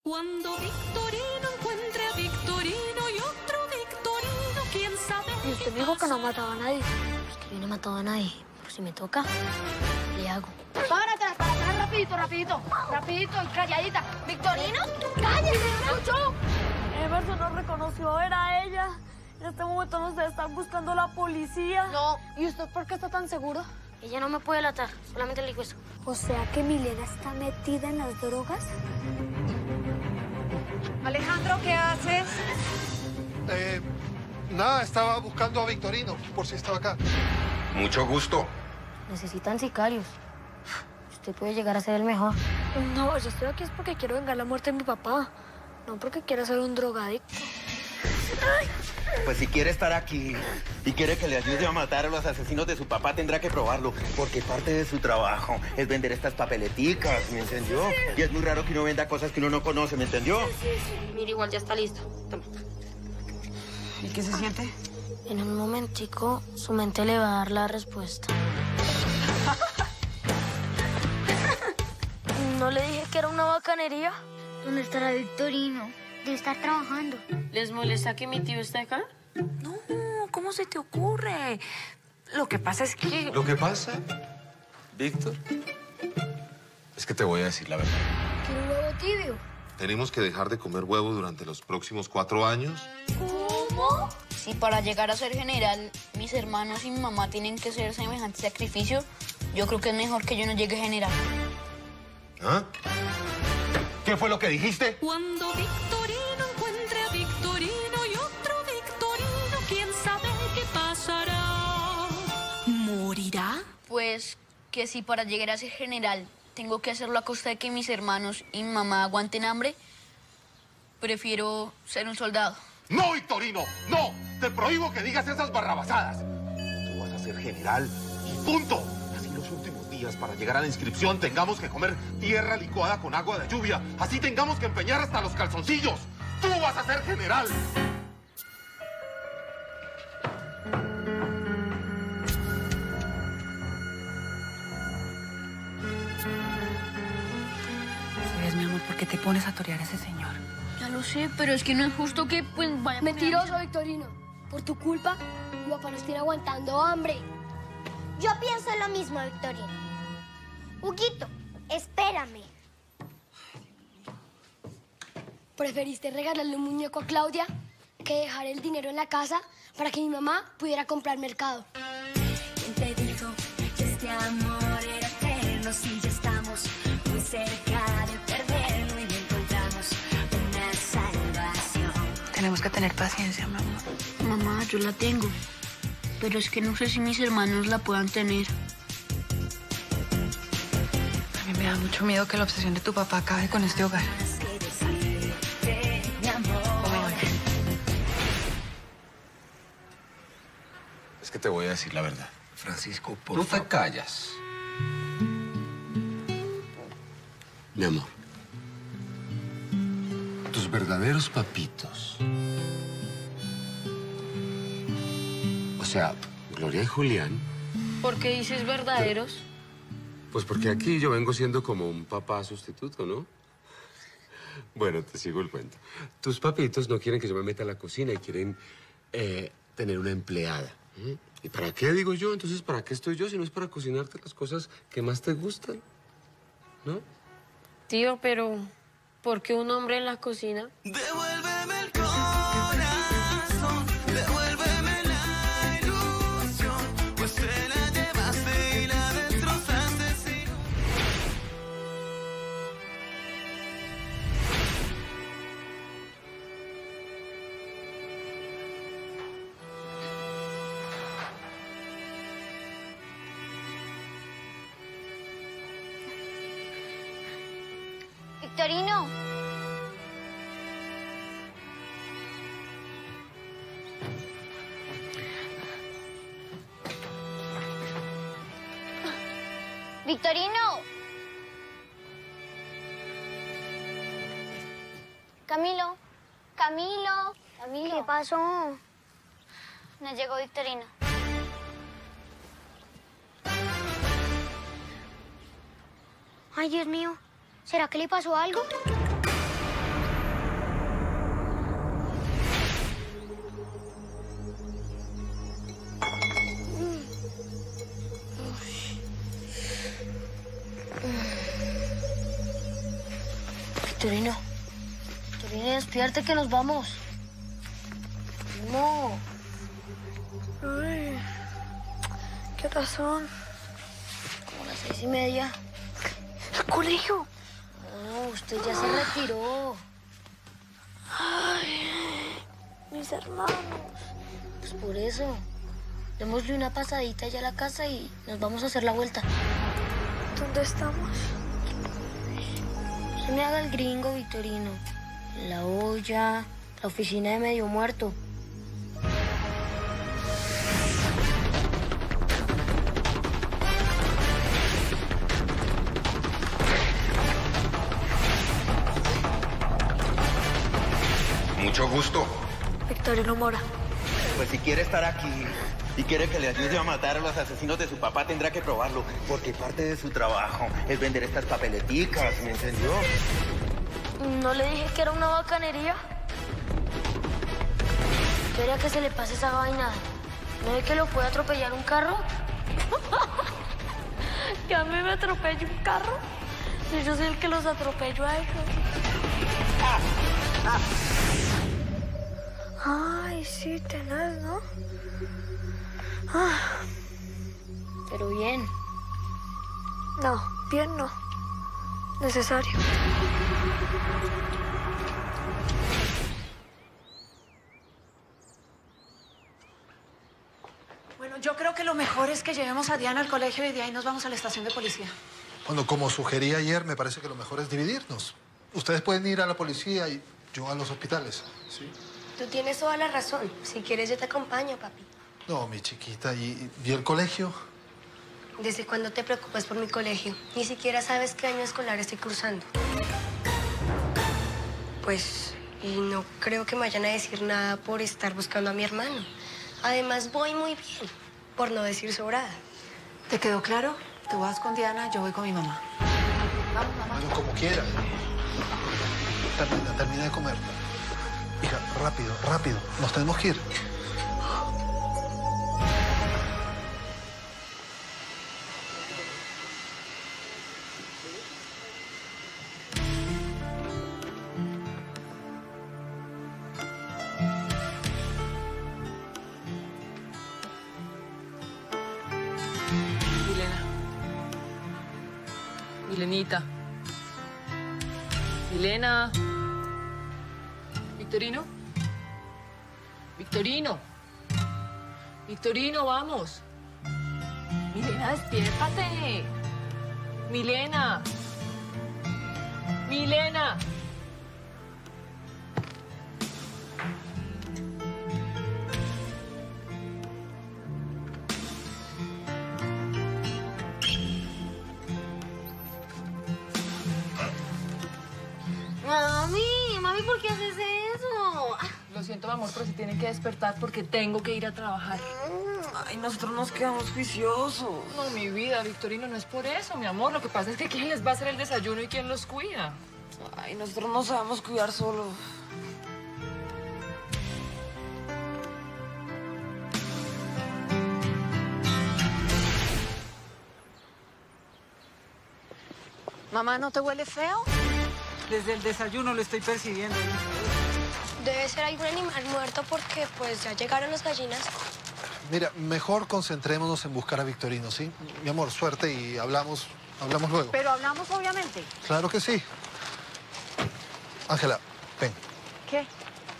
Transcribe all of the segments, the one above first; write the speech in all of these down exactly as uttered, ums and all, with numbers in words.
Cuando Victorino encuentre a Victorino y otro Victorino, quién sabe. Y usted me dijo que no mataba a nadie. Pues que yo no he matado a nadie. Pues si me toca, le hago. Párate, párate, rapidito, rapidito, rapidito y calladita. Victorino, cállese, mucho. Emerson no reconoció, era ella. En este momento nos están buscando la policía. No, ¿y usted por qué está tan seguro? Ella no me puede delatar, solamente le digo eso. O sea que Milena está metida en las drogas. Alejandro, ¿qué haces? Eh, nada, estaba buscando a Victorino, por si estaba acá. Mucho gusto. Necesitan sicarios. Usted puede llegar a ser el mejor. No, yo estoy aquí es porque quiero vengar la muerte de mi papá. No porque quiera ser un drogadicto. Pues si quiere estar aquí y quiere que le ayude a matar a los asesinos de su papá, tendrá que probarlo. Porque parte de su trabajo es vender estas papeleticas, ¿me entendió? Y es muy raro que uno venda cosas que uno no conoce, ¿me entendió? Mira, igual ya está listo. Toma. ¿Y qué se siente? En un momentico, su mente le va a dar la respuesta. ¿No le dije que era una bacanería? ¿Dónde estará Victorino? Debe estar trabajando. ¿Les molesta que mi tío esté acá? No, ¿cómo se te ocurre? Lo que pasa es que... Lo que pasa, Víctor, es que te voy a decir la verdad. ¿Quiere un huevo tibio? Tenemos que dejar de comer huevo durante los próximos cuatro años. ¿Cómo? Si para llegar a ser general, mis hermanos y mi mamá tienen que hacer semejante sacrificio, yo creo que es mejor que yo no llegue general. ¿Ah? ¿Qué fue lo que dijiste? Cuando Victorino encuentre a Victorino y otro Victorino, quién sabe qué pasará. ¿Morirá? Pues que si para llegar a ser general tengo que hacerlo a costa de que mis hermanos y mi mamá aguanten hambre, prefiero ser un soldado. ¡No, Victorino! ¡No! ¡Te prohíbo que digas esas barrabasadas! Tú vas a ser general y punto. Así los últimos días para llegar a la inscripción tengamos que comer tierra licuada con agua de lluvia. Así tengamos que empeñar hasta los calzoncillos. ¡Tú vas a ser general! ¿Sabes, mi amor, por qué te pones a torear a ese señor? Ya lo sé, pero es que no es justo que pues vaya... Mentiroso, Victorino. Por tu culpa, mi papá nos tiene aguantando hambre. Yo pienso lo mismo, Victorino. Huguito, espérame. ¿Preferiste regalarle un muñeco a Claudia que dejar el dinero en la casa para que mi mamá pudiera comprar mercado? ¿Quién te dijo que este amor era eterno si ya estamos muy cerca de perderlo y no encontramos una salvación? Tenemos que tener paciencia, mi amor. Mamá, yo la tengo, pero es que no sé si mis hermanos la puedan tener. A mí me da mucho miedo que la obsesión de tu papá acabe con este hogar. Es que te voy a decir la verdad. Francisco, por Tú favor. te callas. Mi amor, tus verdaderos papitos, o sea, Gloria y Julián, ¿Por qué dices verdaderos? pues porque aquí yo vengo siendo como un papá sustituto, ¿no? Bueno, te sigo el cuento. Tus papitos no quieren que yo me meta a la cocina y quieren eh, tener una empleada. ¿Mm? ¿Y para qué, digo yo? Entonces, ¿para qué estoy yo si no es para cocinarte las cosas que más te gustan? ¿No? Tío, pero ¿por qué un hombre en la cocina? Devuélveme el corazón, devuélveme la ilusión, pues te la llevaste y la destrozaste, sí. Victorino. Victorino. Camilo. Camilo. Camilo. ¿Qué pasó? No llegó Victorino. Ay, Dios mío. ¿Será que le pasó algo? Victorino. Victorino, despierte que nos vamos. No. Ay, ¿qué horas son? Como las seis y media. ¿El colegio? No, usted ya se retiró. Ay, mis hermanos. Pues por eso. Démosle una pasadita ya a la casa y nos vamos a hacer la vuelta. ¿Dónde estamos? Se me haga el gringo, Victorino. La olla, la oficina de medio muerto. Mucho gusto. Victorino Mora. Pues si quiere estar aquí y quiere que le ayude a matar a los asesinos de su papá, tendrá que probarlo, porque parte de su trabajo es vender estas papeleticas, ¿me entendió? ¿No le dije que era una bacanería? Quería que se le pase esa vaina. ¿No ve que lo puede atropellar un carro? ¿Que a mí me atropelle un carro? Si yo soy el que los atropello a ellos. Ay, sí, tenés, ¿no? Ah. Pero bien. No, bien no. Necesario. Bueno, yo creo que lo mejor es que llevemos a Diana al colegio y de ahí nos vamos a la estación de policía. Bueno, como sugerí ayer, me parece que lo mejor es dividirnos. Ustedes pueden ir a la policía y yo a los hospitales, ¿sí? Tú tienes toda la razón. Si quieres, yo te acompaño, papi. No, mi chiquita, ¿y, y el colegio? ¿Desde cuándo te preocupas por mi colegio? Ni siquiera sabes qué año escolar estoy cursando. Pues, y no creo que me vayan a decir nada por estar buscando a mi hermano. Además, voy muy bien, por no decir sobrada. ¿Te quedó claro? Tú vas con Diana, yo voy con mi mamá. Vamos, mamá. Bueno, como quiera. Termina, termina de comer. Hija, rápido, rápido. Nos tenemos que ir. Milena. Milenita. Milena. Victorino. Victorino. Victorino, vamos. Milena, despiértate. Milena. Milena. Mami, mami, ¿por qué haces eso? Lo siento, amor, pero se tiene que despertar porque tengo que ir a trabajar. Ay, nosotros nos quedamos juiciosos. No, mi vida, Victorino, no es por eso, mi amor. Lo que pasa es que ¿quién les va a hacer el desayuno y quién los cuida? Ay, nosotros no sabemos cuidar solos. Mamá, ¿no te huele feo? Desde el desayuno lo estoy percibiendo. Debe ser algún animal muerto porque pues ya llegaron las gallinas. Mira, mejor concentrémonos en buscar a Victorino, ¿sí? Mi amor, suerte y hablamos, hablamos luego. Pero hablamos, obviamente. Claro que sí. Ángela, ven. ¿Qué?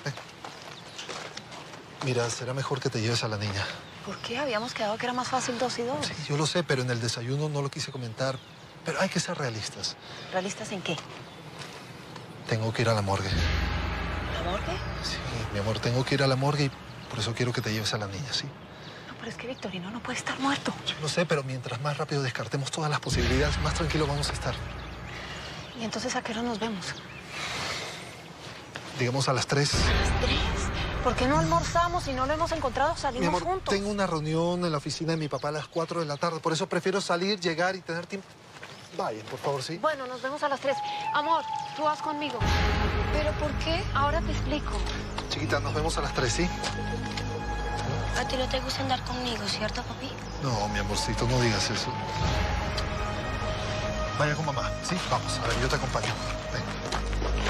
Mira, será mejor que te lleves a la niña. ¿Por qué? Habíamos quedado que era más fácil dos y dos. Sí, yo lo sé, pero en el desayuno no lo quise comentar. Pero hay que ser realistas. ¿Realistas en qué? Tengo que ir a la morgue. ¿La morgue? Sí, mi amor, tengo que ir a la morgue y por eso quiero que te lleves a la niña, ¿sí? No, pero es que Victorino no puede estar muerto. Yo lo sé, pero mientras más rápido descartemos todas las posibilidades, más tranquilos vamos a estar. ¿Y entonces a qué hora nos vemos? Digamos a las tres. ¿A las tres? ¿Por qué no almorzamos y no lo hemos encontrado? Salimos Mi amor, juntos. tengo una reunión en la oficina de mi papá a las cuatro de la tarde. Por eso prefiero salir, llegar y tener tiempo. Vayan, por favor, ¿sí? Bueno, nos vemos a las tres. Amor, tú vas conmigo. ¿Pero por qué? Ahora te explico. Chiquita, nos vemos a las tres, ¿sí? A ti no te gusta andar conmigo, ¿cierto, papi? No, mi amorcito, no digas eso. Vaya con mamá, ¿sí? Vamos, a ver, yo te acompaño. Ven.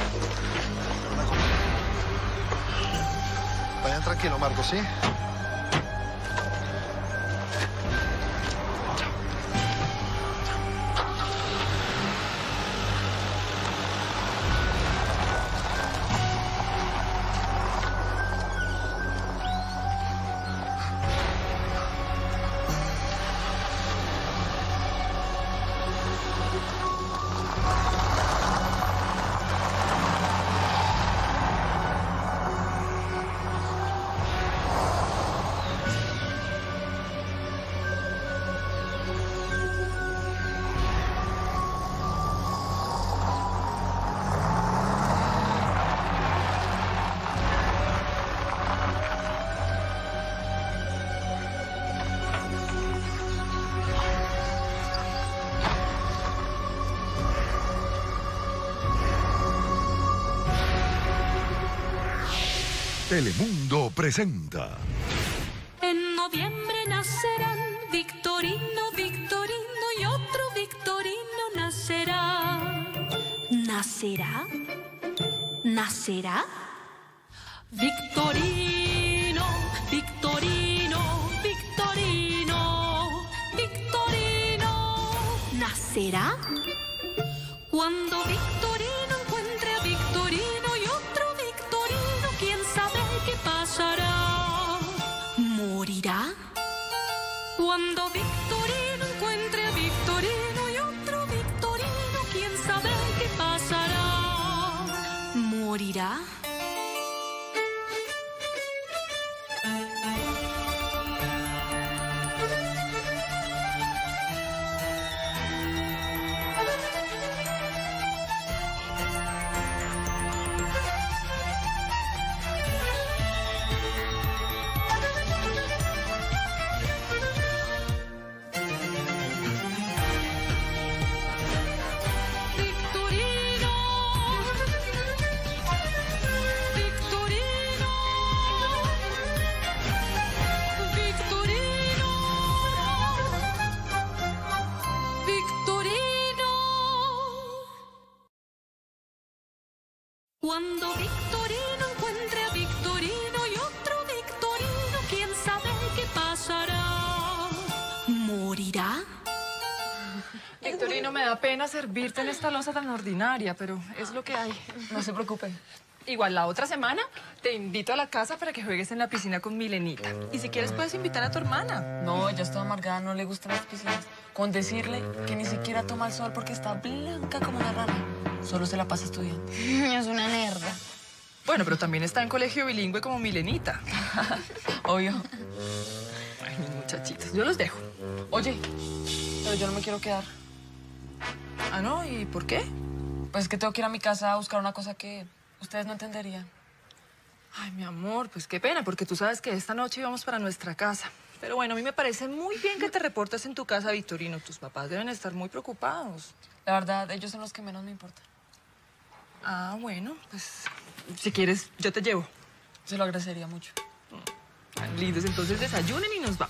tranquilo, Marco, ¿sí? Telemundo presenta. En noviembre nacerán Victorino, Victorino y otro Victorino nacerá. ¿Nacerá? ¿Nacerá? Victorino, Victorino, Victorino, Victorino. ¿Nacerá? Cuando Victorino encuentre a Victorino y otro Victorino, quién sabe qué pasará. ¿Morirá? Cuando Victorino encuentre a Victorino y otro Victorino, quién sabe qué pasará. ¿Morirá? Cuando Victorino encuentre a Victorino y otro Victorino, quién sabe qué pasará. ¿Morirá? Victorino, me da pena servirte en esta loza tan ordinaria, pero es lo que hay. No se preocupe. Igual la otra semana te invito a la casa para que juegues en la piscina con Milenita. Y si quieres puedes invitar a tu hermana. No, ella está amargada, no le gustan las piscinas. Con decirle que ni siquiera toma el sol porque está blanca como una rana. Solo se la pasa estudiando. Es una nerda. Bueno, pero también está en colegio bilingüe como Milenita. Obvio. Ay, mis muchachitos, yo los dejo. Oye, pero yo no me quiero quedar. ¿Ah, no? ¿Y por qué? Pues que tengo que ir a mi casa a buscar una cosa que ustedes no entenderían. Ay, mi amor, pues qué pena, porque tú sabes que esta noche íbamos para nuestra casa. Pero bueno, a mí me parece muy bien que te reportes en tu casa, Victorino. Tus papás deben estar muy preocupados. La verdad, ellos son los que menos me importan. Ah, bueno, pues si quieres, yo te llevo. Se lo agradecería mucho. Tan lindos, entonces desayunen y nos vamos.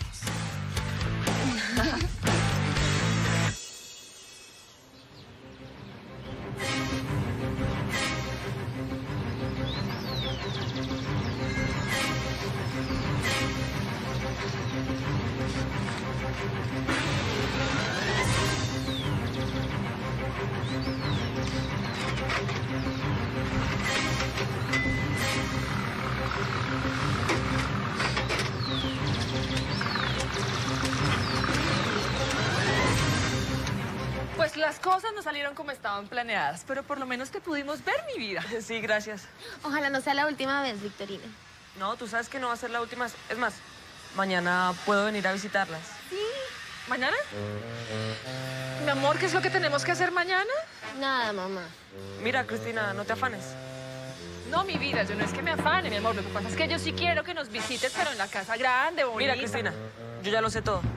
Pues las cosas no salieron como estaban planeadas, pero por lo menos te pudimos ver, mi vida. Sí, gracias. Ojalá no sea la última vez, Victorino. No, tú sabes que no va a ser la última. Es más, mañana puedo venir a visitarlas. Sí. ¿Mañana? Mi amor, ¿qué es lo que tenemos que hacer mañana? Nada, mamá. Mira, Cristina, no te afanes. No, mi vida, yo no es que me afane, mi amor. Lo que pasa es que yo sí quiero que nos visites, pero en la casa grande, bonita. Mira, Cristina, yo ya lo sé todo.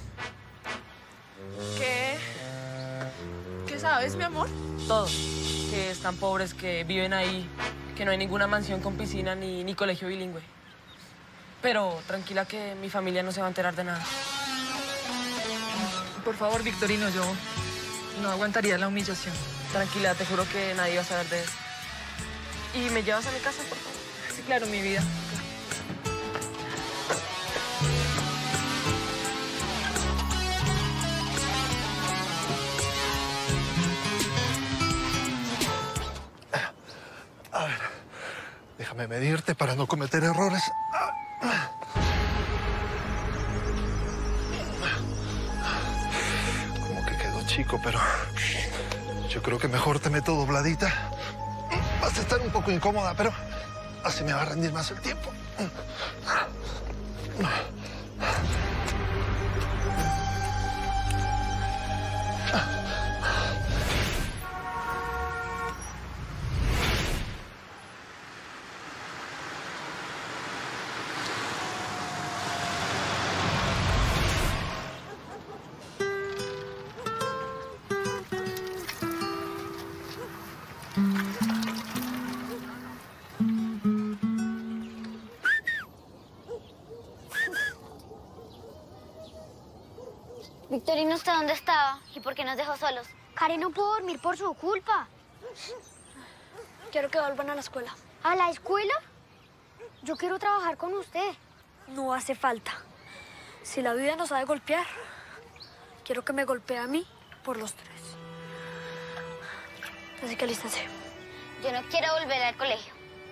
¿Qué? ¿Qué sabes, mi amor? Todo. Que están pobres, que viven ahí, que no hay ninguna mansión con piscina ni, ni colegio bilingüe. Pero tranquila que mi familia no se va a enterar de nada. Por favor, Victorino, yo no aguantaría la humillación. Tranquila, te juro que nadie va a saber de eso. ¿Y me llevas a mi casa, por favor? Sí, claro, mi vida. A ver, déjame medirte para no cometer errores. Como que quedó chico, pero yo creo que mejor te meto dobladita. Vas a estar un poco incómoda, pero así me va a rendir más el tiempo. Victorino, ¿usted dónde estaba? ¿Y por qué nos dejó solos? Karen no pudo dormir por su culpa. Quiero que vuelvan a la escuela. ¿A la escuela? Yo quiero trabajar con usted. No hace falta. Si la vida nos ha de golpear, quiero que me golpee a mí por los tres. Así que alístense. Yo no quiero volver al colegio.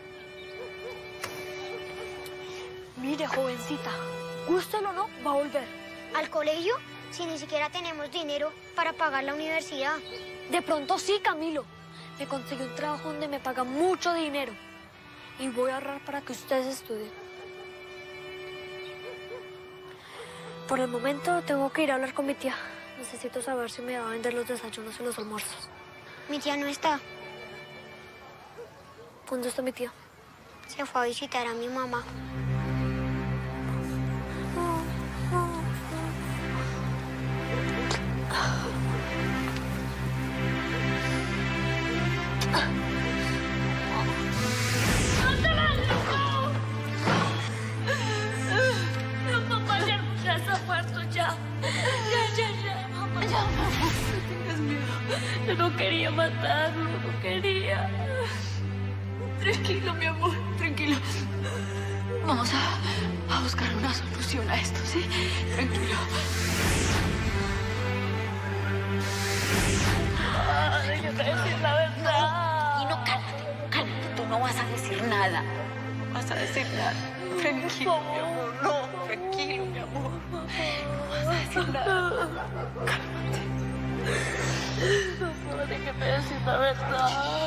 Mire, jovencita, gústelo o no, va a volver. ¿Al colegio? Si ni siquiera tenemos dinero para pagar la universidad. De pronto sí, Camilo. Me conseguí un trabajo donde me pagan mucho dinero. Y voy a ahorrar para que ustedes estudien. Por el momento tengo que ir a hablar con mi tía. Necesito saber si me va a vender los desayunos y los almuerzos. Mi tía no está. ¿Dónde está mi tía? Se fue a visitar a mi mamá. Mamá ya, ya está muerto, ya. Ya, ya, ya, mamá. Ya, mamá, no tengas miedo. Yo no quería matarlo, no quería. Tranquilo, mi amor, tranquilo. Vamos a, a buscar una solución a esto, ¿sí? Tranquilo. Ay, yo te voy a decir la verdad. Y no, cálmate, cálmate. Tú no vas a decir nada. No vas a decir nada. Tranquilo, mi amor. No, tranquilo, mi amor. No vas a decir nada. Cálmate. No, déjeme decir la verdad.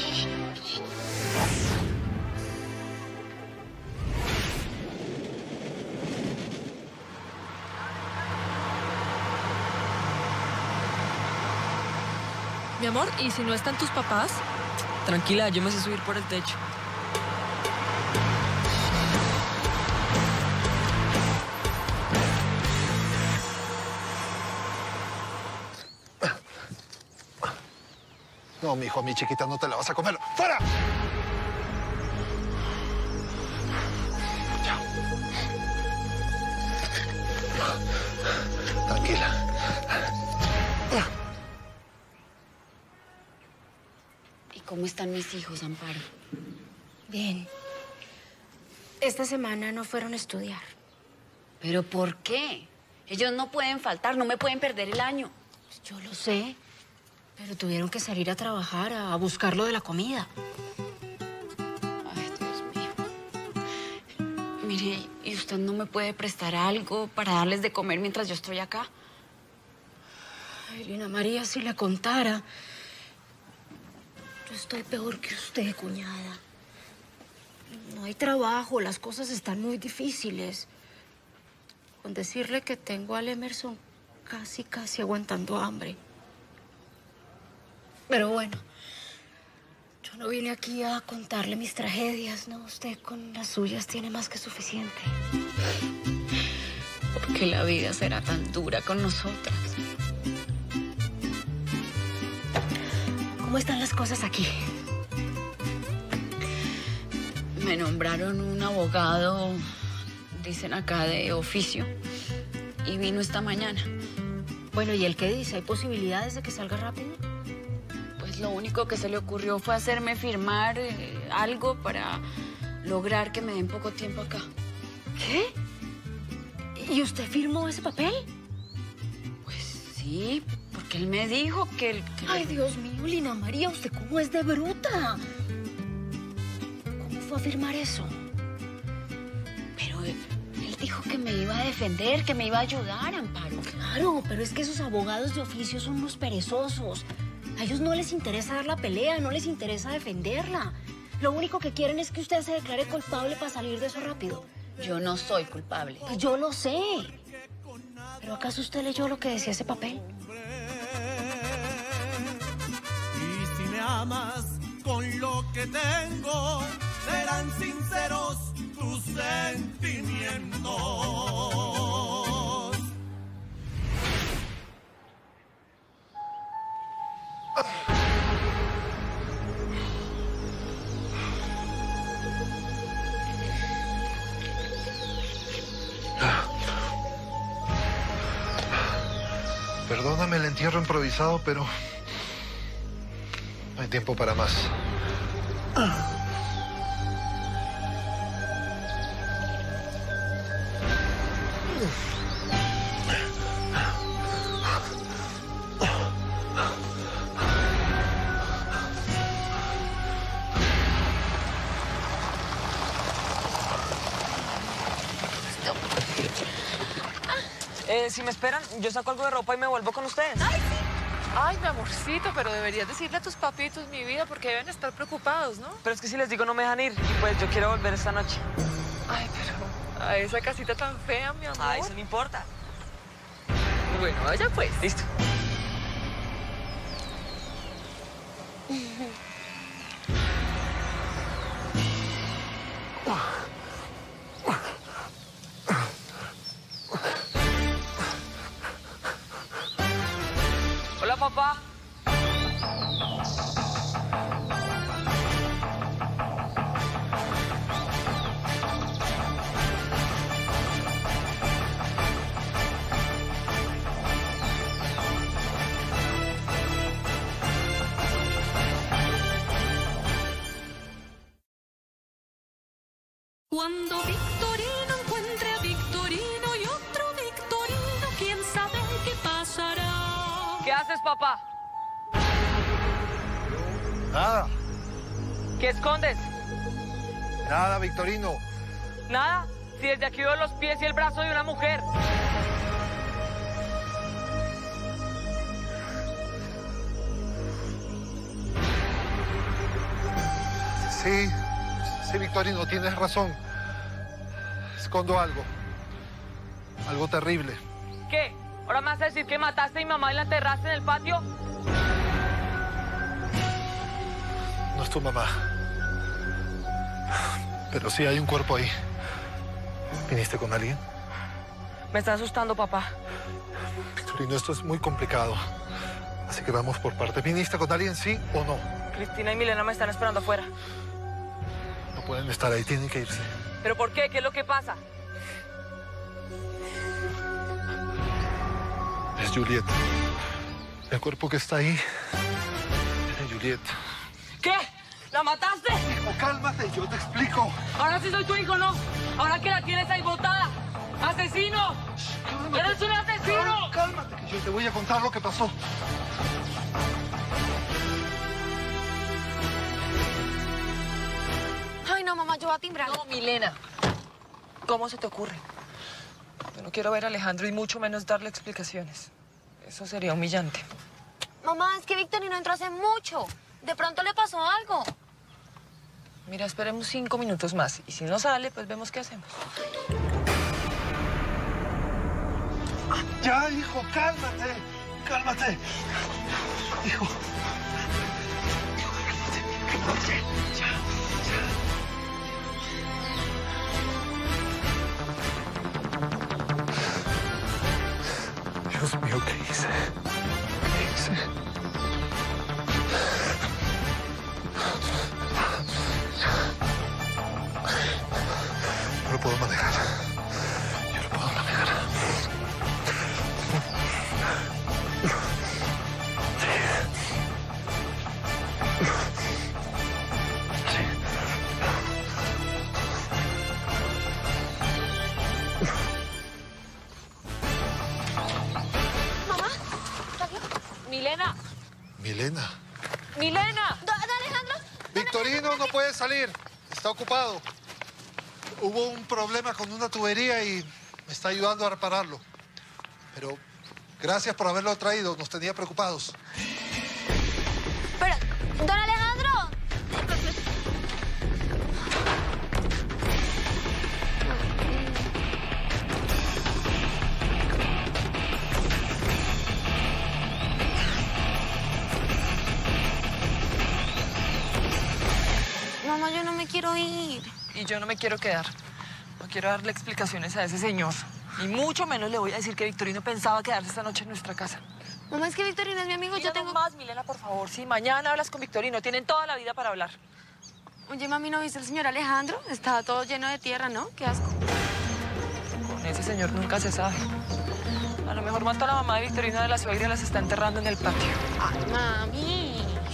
Mi amor, ¿y si no están tus papás? Tranquila, yo me sé subir por el techo. No, mijo, a mi chiquita no te la vas a comer. ¡Fuera! Chao. Tranquila. ¿Y cómo están mis hijos, Amparo? Bien. Esta semana no fueron a estudiar. ¿Pero por qué? Ellos no pueden faltar, no me pueden perder el año. Pues yo lo sé, pero tuvieron que salir a trabajar, a buscar lo de la comida. Ay, Dios mío. Mire, ¿y usted no me puede prestar algo para darles de comer mientras yo estoy acá? Ay, Lina María, si le contara. Yo estoy peor que usted, cuñada. No hay trabajo, las cosas están muy difíciles. Con decirle que tengo al Emerson casi, casi aguantando hambre. Pero bueno, yo no vine aquí a contarle mis tragedias, ¿no? Usted con las suyas tiene más que suficiente. ¿Por qué la vida será tan dura con nosotras? ¿Cómo están las cosas aquí? Me nombraron un abogado, dicen acá, de oficio, y vino esta mañana. Bueno, ¿y el qué dice? ¿Hay posibilidades de que salga rápido? Pues lo único que se le ocurrió fue hacerme firmar eh, algo para lograr que me den poco tiempo acá. ¿Qué? ¿Y usted firmó ese papel? Pues sí, porque él me dijo que... El, que Ay, Dios mío, Lina María, ¿usted cómo es de bruta? fue a firmar eso. Pero él, él dijo que me iba a defender, que me iba a ayudar, Amparo. Claro, pero es que esos abogados de oficio son unos perezosos. A ellos no les interesa dar la pelea, no les interesa defenderla. Lo único que quieren es que usted se declare culpable para salir de eso rápido. Yo no soy culpable. Pues yo lo sé. ¿Pero acaso usted leyó lo que decía ese papel? Y si me amas con lo que tengo, serán sinceros tus sentimientos. Perdóname el entierro improvisado, pero no hay tiempo para más. Eh, si me esperan, yo saco algo de ropa y me vuelvo con ustedes. ¡Ay, sí! Ay, mi amorcito, pero deberías decirle a tus papitos, mi vida, porque deben estar preocupados, ¿no? Pero es que si les digo no me dejan ir, y pues yo quiero volver esta noche. Ay, pero a esa casita tan fea, mi amor. Ay, eso no importa. Bueno, vaya pues. Listo. Hola, papá. Cuando Victorino encuentre a Victorino y otro Victorino, quién sabe qué pasará. ¿Qué haces, papá? Nada, ¿Qué escondes? nada, Victorino. ¿Nada? Si desde aquí veo los pies y el brazo de una mujer. Sí, sí, Victorino, tienes razón. Escondo algo. Algo terrible. ¿Qué? ¿Ahora me vas a decir que mataste a mi mamá y la enterraste en el patio? No es tu mamá. Pero sí hay un cuerpo ahí. ¿Viniste con alguien? Me está asustando, papá. Victorino, esto es muy complicado. Así que vamos por partes. ¿Viniste con alguien, sí o no? Cristina y Milena me están esperando afuera. No pueden estar ahí, tienen que irse. ¿Pero por qué? ¿Qué es lo que pasa? Es Juliet. El cuerpo que está ahí es de Juliet. ¿Qué? ¿La mataste? Hijo, cálmate, yo te explico. Ahora sí soy tu hijo, ¿no? Ahora que la tienes ahí botada. ¡Asesino! Cálmate. ¡Eres un asesino! Cálmate, que yo te voy a contar lo que pasó. Ay, no, mamá, yo voy a timbrar. No, Milena. ¿Cómo se te ocurre? Yo no quiero ver a Alejandro y mucho menos darle explicaciones. Eso sería humillante. Mamá, es que Victorino entró hace mucho. De pronto le pasó algo. Mira, esperemos cinco minutos más. Y si no sale, pues vemos qué hacemos. Ya, hijo, cálmate. Cálmate. Hijo. Hijo, cálmate. Cálmate. Ya, ya. Dios mío, ¿qué hice? ¿Qué hice? No lo puedo manejar. Yo lo puedo manejar. Mamá, ¿está bien? Milena. Milena. Milena. ¿Don Alejandro? Victorino no puede salir. está ocupado. Hubo un problema con una tubería y me está ayudando a repararlo. Pero gracias por haberlo traído, nos tenía preocupados. Pero, don Alejandro. Mamá, yo no me quiero ir. Y yo no me quiero quedar. No quiero darle explicaciones a ese señor. Y mucho menos le voy a decir que Victorino pensaba quedarse esta noche en nuestra casa. Mamá, es que Victorino es mi amigo. Mira, yo tengo... más, Milena, por favor. Sí, mañana hablas con Victorino. Tienen toda la vida para hablar. Oye, mami, ¿no viste al señor Alejandro? Estaba todo lleno de tierra, ¿no? Qué asco. Con ese señor nunca se sabe. A lo mejor mató a la mamá de Victorino de la suegra y las está enterrando en el patio. Ay, mami.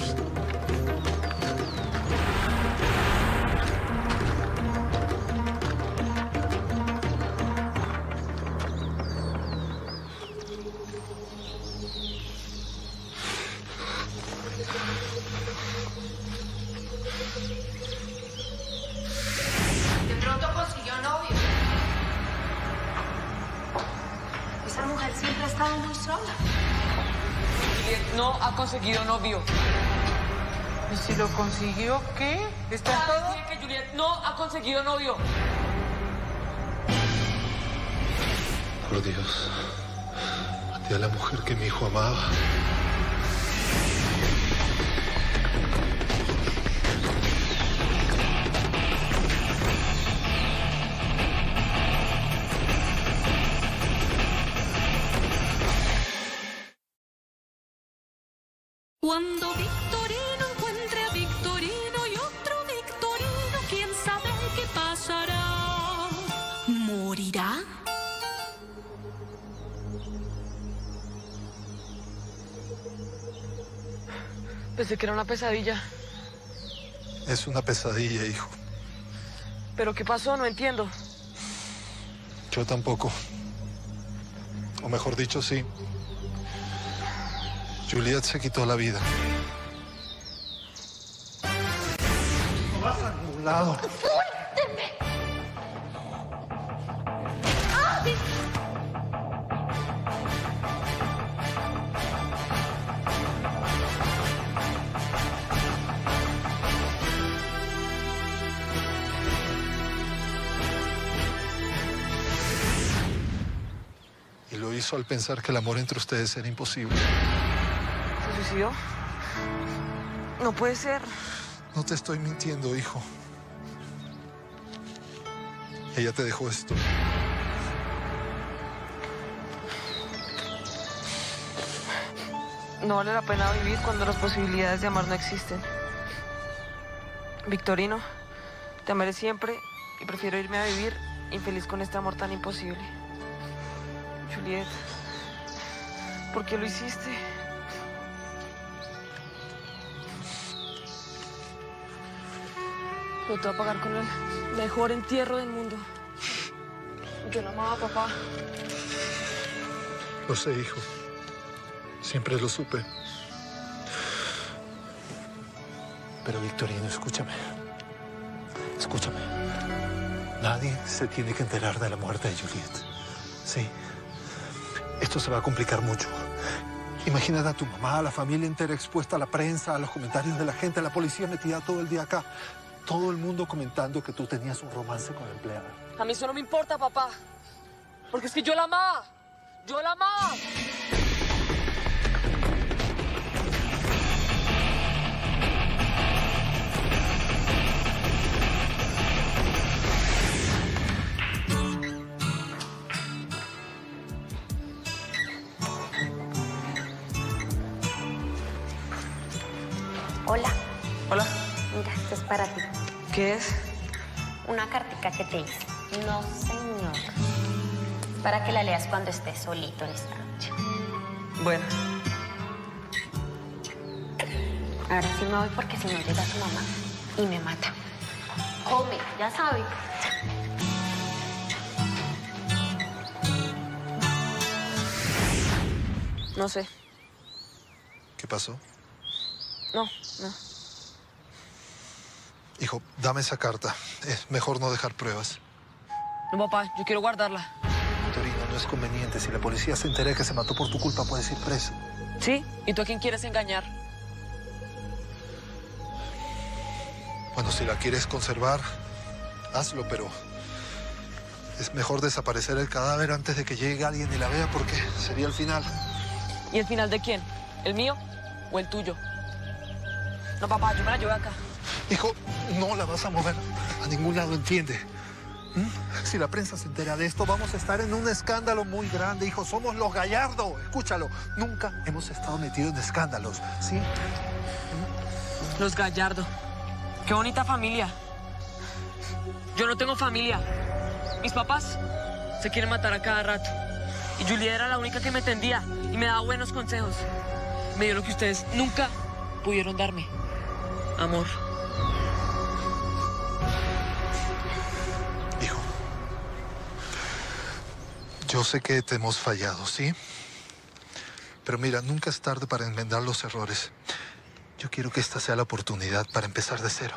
De pronto consiguió novio. Esa mujer siempre ha estado muy sola. Juliet no ha conseguido novio. ¿Y si lo consiguió, qué? ¿Está Cada todo? vez dice que Juliet no ha conseguido novio. Por Dios, maté a la mujer que mi hijo amaba. Cuando Victorino encuentre a Victorino y otro Victorino, quién sabe qué pasará. ¿Morirá? Pensé que era una pesadilla. Es una pesadilla, hijo. ¿Pero qué pasó? No entiendo. Yo tampoco. O mejor dicho, sí. Juliet se quitó la vida. No vas a ningún lado. ¡Suélteme! ¡Ay! Y lo hizo al pensar que el amor entre ustedes era imposible. ¿Se suicidó? No puede ser. No te estoy mintiendo, hijo. Ella te dejó esto. No vale la pena vivir cuando las posibilidades de amar no existen. Victorino, te amaré siempre y prefiero irme a vivir infeliz con este amor tan imposible. Juliet, ¿por qué lo hiciste? Lo te voy a pagar con el mejor entierro del mundo. Yo no amaba a papá. Lo sé, hijo. Siempre lo supe. Pero, Victorino, escúchame. Escúchame. Nadie se tiene que enterar de la muerte de Juliet. Sí. Esto se va a complicar mucho. Imagínate a tu mamá, a la familia entera expuesta a la prensa, a los comentarios de la gente, a la policía metida todo el día acá. Todo el mundo comentando que tú tenías un romance con la empleada. A mí eso no me importa, papá. Porque es que yo la amaba. Yo la amaba. Hola. Hola. Mira, esto es para ti. ¿Qué es? Una cartica que te hice. No, señor. Para que la leas cuando estés solito en esta noche. Bueno. Ahora sí me voy porque si no llega tu mamá y me mata. Come, ya sabes. No sé. ¿Qué pasó? No, no. Hijo, dame esa carta. Es mejor no dejar pruebas. No, papá, yo quiero guardarla. Victorino, no es conveniente. Si la policía se entera que se mató por tu culpa, puedes ir preso. ¿Sí? ¿Y tú a quién quieres engañar? Bueno, si la quieres conservar, hazlo, pero es mejor desaparecer el cadáver antes de que llegue alguien y la vea, porque sería el final. ¿Y el final de quién? ¿El mío o el tuyo? No, papá, yo me la llevo acá. Hijo, no la vas a mover a ningún lado, ¿entiende? ¿Mm? Si la prensa se entera de esto, vamos a estar en un escándalo muy grande, hijo. Somos los Gallardo, escúchalo. Nunca hemos estado metidos en escándalos, ¿sí? ¿Mm? Los Gallardo. Qué bonita familia. Yo no tengo familia. Mis papás se quieren matar a cada rato. Y Juliet era la única que me entendía y me daba buenos consejos. Me dio lo que ustedes nunca pudieron darme. Amor. Hijo, yo sé que te hemos fallado, ¿sí? Pero mira, nunca es tarde para enmendar los errores. Yo quiero que esta sea la oportunidad para empezar de cero.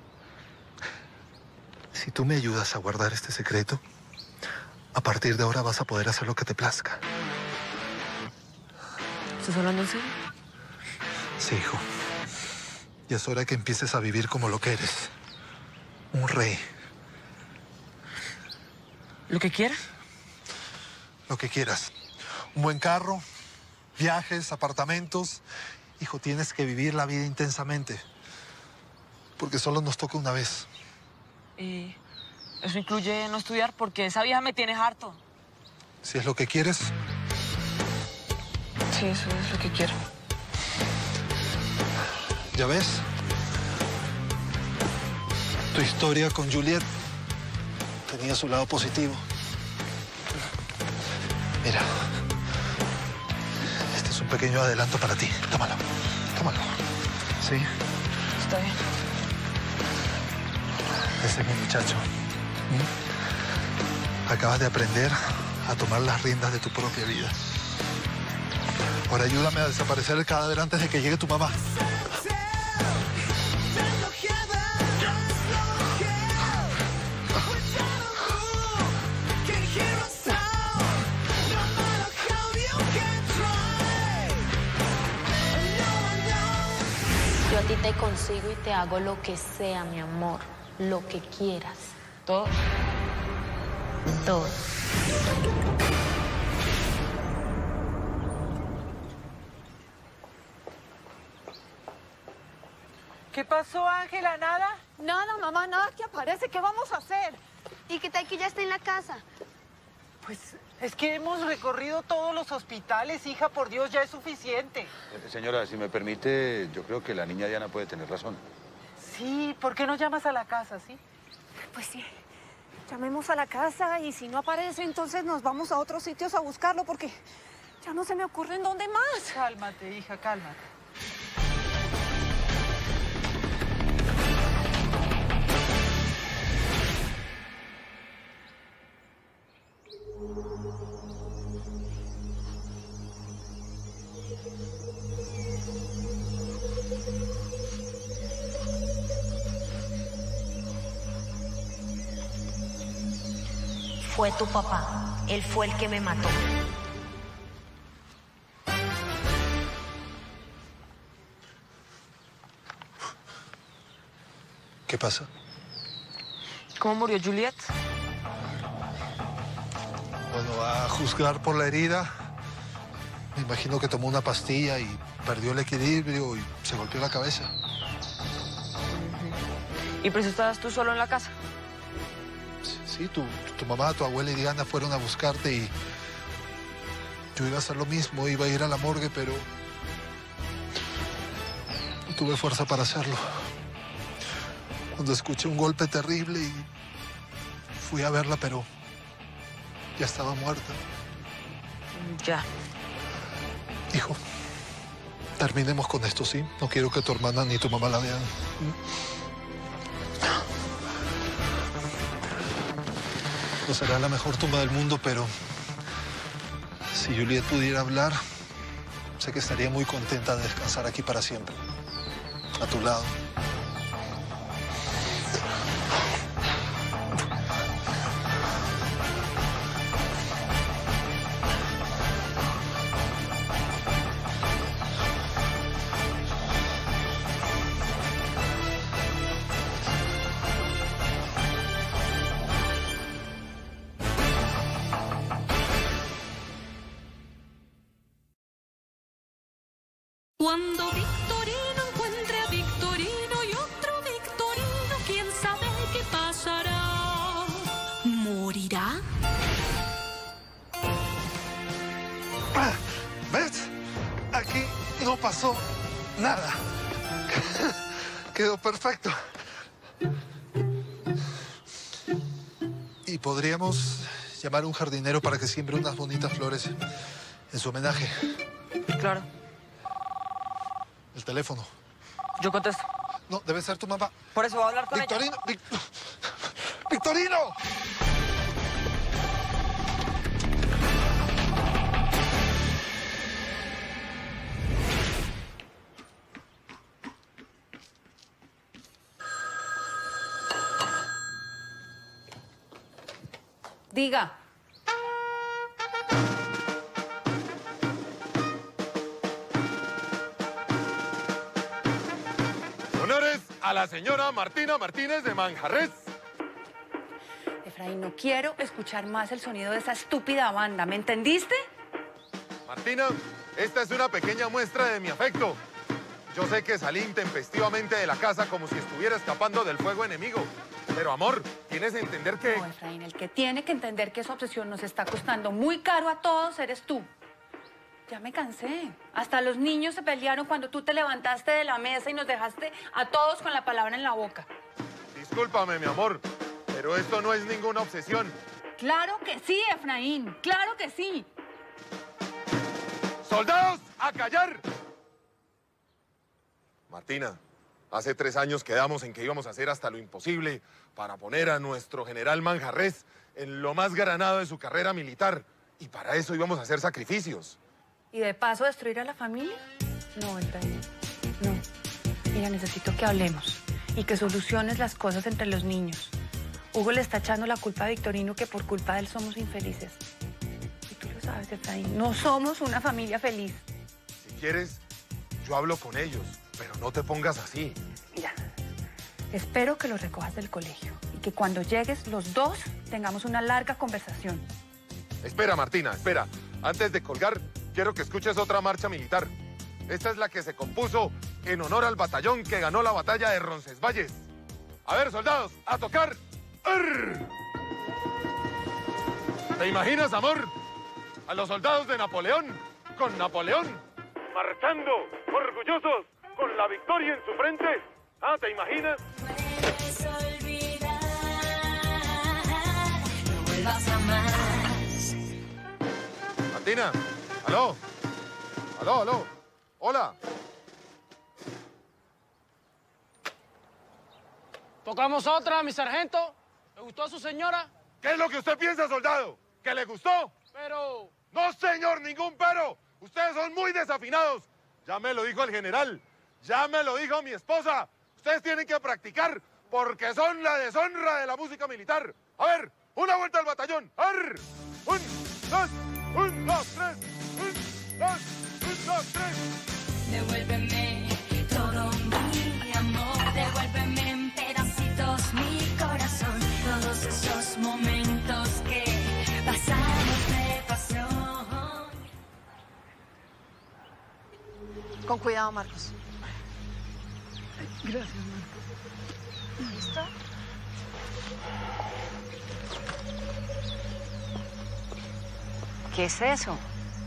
Si tú me ayudas a guardar este secreto, a partir de ahora vas a poder hacer lo que te plazca. ¿Estás hablando en serio? Sí, hijo. Y es hora que empieces a vivir como lo que eres. Un rey. ¿Lo que quieras? Lo que quieras. Un buen carro, viajes, apartamentos. Hijo, tienes que vivir la vida intensamente. Porque solo nos toca una vez. Y eso incluye no estudiar porque esa vieja me tiene harto. Si es lo que quieres. Sí, eso es lo que quiero. ¿Ya ves? Tu historia con Juliet tenía su lado positivo. Mira. Este es un pequeño adelanto para ti. Tómalo. Tómalo. ¿Sí? Está bien. Ese es mi muchacho. ¿Mm? Acabas de aprender a tomar las riendas de tu propia vida. Ahora ayúdame a desaparecer el cadáver antes de que llegue tu mamá. Yo a ti te consigo y te hago lo que sea, mi amor. Lo que quieras. ¿Todo? Todo. ¿Qué pasó, Ángela? ¿Nada? Nada, mamá, nada que aparece. ¿Qué vamos a hacer? ¿Y qué tal que ya está en la casa? Pues es que hemos recorrido todos los hospitales, hija, por Dios, ya es suficiente. Eh, señora, si me permite, yo creo que la niña Diana puede tener razón. Sí, ¿por qué no llamas a la casa, sí? Pues sí. Llamemos a la casa y si no aparece, entonces nos vamos a otros sitios a buscarlo porque ya no se me ocurre en dónde más. Cálmate, hija, cálmate. Fue tu papá. Él fue el que me mató. ¿Qué pasa? ¿Cómo murió Juliet? Bueno, a juzgar por la herida, me imagino que tomó una pastilla y perdió el equilibrio y se golpeó la cabeza. ¿Y por eso estabas tú solo en la casa? Sí, tu, tu mamá, tu abuela y Diana fueron a buscarte y yo iba a hacer lo mismo, iba a ir a la morgue, pero no tuve fuerza para hacerlo. Cuando escuché un golpe terrible y fui a verla, pero ya estaba muerta. Ya. Hijo, terminemos con esto, ¿sí? No quiero que tu hermana ni tu mamá la vean. No será la mejor tumba del mundo, pero si Juliet pudiera hablar, sé que estaría muy contenta de descansar aquí para siempre, a tu lado. Cuando Victorino encuentre a Victorino y otro Victorino, quién sabe qué pasará. ¿Morirá? Ah, ¿ves? Aquí no pasó nada. Quedó perfecto. Y podríamos llamar a un jardinero para que siembre unas bonitas flores en su homenaje. Claro. El teléfono. Yo contesto. No, debe ser tu mamá. Por eso voy a hablar con Victorino, ella. Vic- ¡Victorino! Diga. Honores a la señora Martina Martínez de Manjarres. Efraín, no quiero escuchar más el sonido de esa estúpida banda, ¿me entendiste? Martina, esta es una pequeña muestra de mi afecto. Yo sé que salí intempestivamente de la casa como si estuviera escapando del fuego enemigo. Pero, amor, tienes que entender que... No, Efraín, el que tiene que entender que esa obsesión nos está costando muy caro a todos eres tú. Ya me cansé. Hasta los niños se pelearon cuando tú te levantaste de la mesa y nos dejaste a todos con la palabra en la boca. Discúlpame, mi amor, pero esto no es ninguna obsesión. Claro que sí, Efraín, claro que sí. ¡Soldados, a callar! Martina, hace tres años quedamos en que íbamos a hacer hasta lo imposible para poner a nuestro general Manjarres en lo más granado de su carrera militar. Y para eso íbamos a hacer sacrificios. ¿Y de paso destruir a la familia? No, Efraín, no. Mira, necesito que hablemos y que soluciones las cosas entre los niños. Hugo le está echando la culpa a Victorino que por culpa de él somos infelices. Y tú lo sabes, Efraín, no somos una familia feliz. Si quieres, yo hablo con ellos, pero no te pongas así. Mira, espero que los recojas del colegio y que cuando llegues los dos tengamos una larga conversación. Espera, Martina, espera. Antes de colgar, quiero que escuches otra marcha militar. Esta es la que se compuso en honor al batallón que ganó la batalla de Roncesvalles. A ver, soldados, a tocar. ¡Arr! ¿Te imaginas, amor? A los soldados de Napoleón, con Napoleón, marchando, orgullosos, con la victoria en su frente. ¿Ah, te imaginas? Puedes olvidar, no vuelvas a más. Martina, aló. Aló, aló. Hola. Tocamos otra, mi sargento. ¿Le gustó a su señora? ¿Qué es lo que usted piensa, soldado? ¿Que le gustó? Pero... No, señor, ningún pero. Ustedes son muy desafinados. Ya me lo dijo el general. Ya me lo dijo mi esposa. Ustedes tienen que practicar porque son la deshonra de la música militar. A ver, una vuelta al batallón. ¡Arr! Un, dos, un, dos, tres. Un, dos, un, dos, tres. Devuélveme todo mi amor, devuélveme en pedacitos mi corazón, todos esos momentos que pasamos de pasión. Con cuidado, Marcos. Gracias, Marcos. ¿Listo? ¿Qué es eso?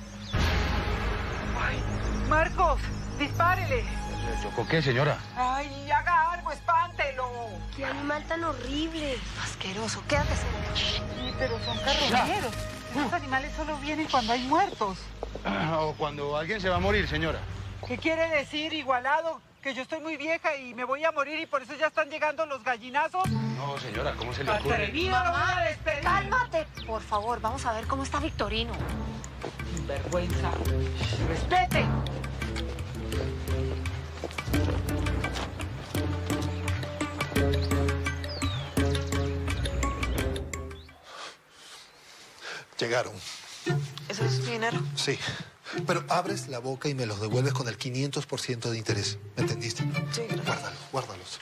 Ay, Marcos, dispárele. ¿Le chocó qué, señora? Ay, haga algo, espántelo. ¡Qué animal tan horrible! Asqueroso, quédate cerca. Sí, pero son carroñeros. Los animales solo vienen cuando hay muertos. O cuando alguien se va a morir, señora. ¿Qué quiere decir, igualado? Que yo estoy muy vieja y me voy a morir y por eso ya están llegando los gallinazos. No, señora, ¿cómo se le ocurre? ¡Atrevida, lo voy a despedir! Cálmate, por favor. Vamos a ver cómo está Victorino. Vergüenza. ¡Respete! Llegaron. ¿Eso es tu dinero? Sí. Pero abres la boca y me los devuelves con el quinientos por ciento de interés. ¿Me entendiste? Sí, gracias. Guárdalos, guárdalos.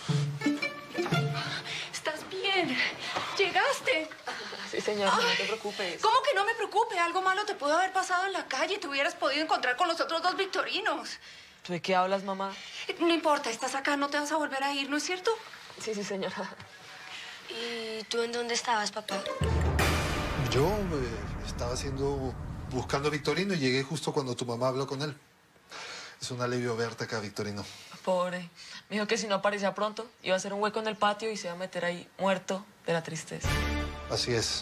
¿Estás bien? ¿Llegaste? Sí, señor, no te preocupes. ¿Cómo que no me preocupe? Algo malo te pudo haber pasado en la calle y te hubieras podido encontrar con los otros dos Victorinos. ¿Tú de qué hablas, mamá? No importa, estás acá, no te vas a volver a ir, ¿no es cierto? Sí, sí, señora. ¿Y tú en dónde estabas, papá? Yo eh, estaba haciendo, buscando a Victorino y llegué justo cuando tu mamá habló con él. Es un alivio verte acá, Victorino. Pobre. Me dijo que si no aparecía pronto, iba a hacer un hueco en el patio y se iba a meter ahí muerto de la tristeza. Así es.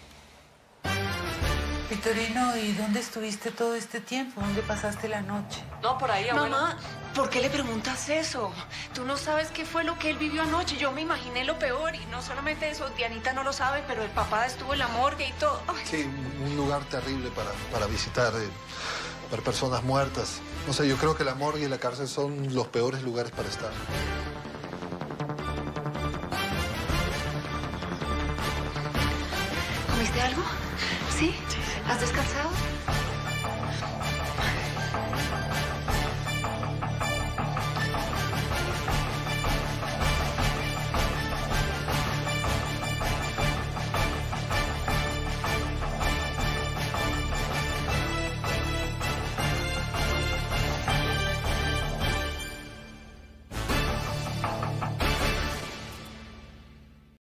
Victorino, ¿y dónde estuviste todo este tiempo? ¿Dónde pasaste la noche? No, por ahí, abuela. Mamá, ¿por qué le preguntas eso? Tú no sabes qué fue lo que él vivió anoche. Yo me imaginé lo peor. Y no solamente eso, Dianita no lo sabe, pero el papá estuvo en la morgue y todo. Ay. Sí, un lugar terrible para, para visitar, eh, para personas muertas. No sé, yo creo que la morgue y la cárcel son los peores lugares para estar. ¿Comiste algo? ¿Sí? ¿Has descansado?